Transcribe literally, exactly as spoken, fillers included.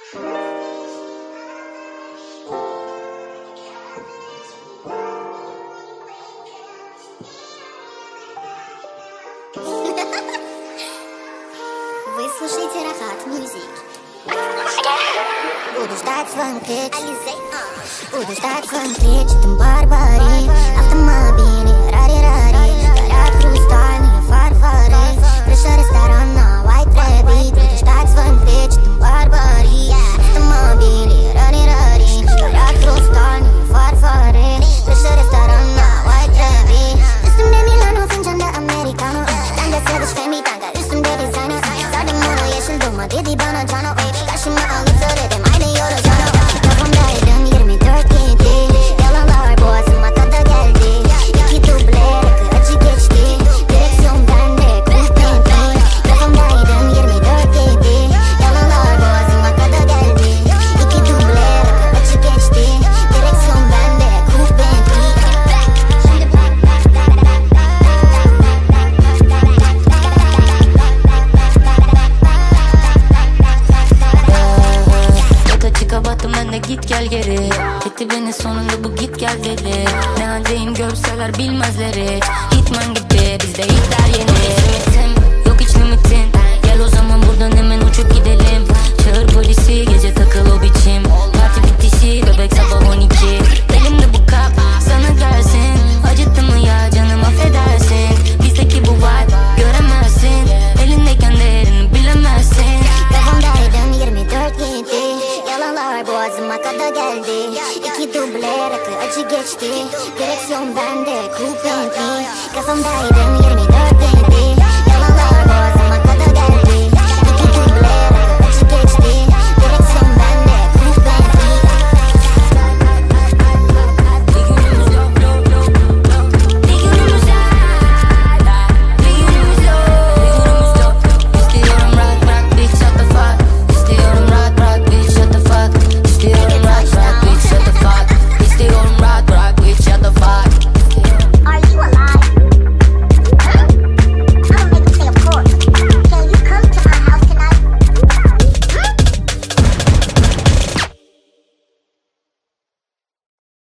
Вы слушаете Рахат Мьюзик. Буду ждать в своем клетче, буду ждать в своем клетчатом барбаре. Автомобили, рари-рари, горят хрустальные фарфоры. Крыша ресторана, white rabbit. Буду ждать в своем клетчатом барбаре. Автомобили, рари-рари, горят хрустальные фарфоры. Крыша ресторана, white rabbit. Üstümde Milano, fincanda americano. Tanga savage femi, tanga üstümde designer. Sardım ona yeşil dolma dedi bana cano. Karşıma alıp söyledim aynı yolu cano. Kafamdaydım yirmi dört yedi. Yalanlar boğazıma kadar geldi. İki duble rakı acı geçti. Direksiyon bende cool paintli. Kafamdaydım yirmi dört yedi. Yalanlar boğazıma kadar geldi. İki duble rakı acı geçti. Direksiyon bende cool paintli. Battım ben de git gel geri. Etti beni sonunda bu git gel dedi. Ne haldeyim görseler bilmezler hiç. Gitmen gibi bizde ilkler yeni. Limitim yok hiç limitin. Gel o zaman buradan hemen uçup gidelim. Çağır polisi gece takıl o biçim. Parti bitişi bebek sabah on iki. Elimde bu kap sana gelsin. Acıttı mı ya canım affedersin. Bizdeki bu vibe göremezsin. Elindeyken değerini bilemezsin. Kafamdaydım yirmi dört yedi. Yalanlar boğazıma kadar geldi. İki duble rakı acı geçti. Direksiyon bende cool paintli. Kafamdaydım yirmi dört yedi.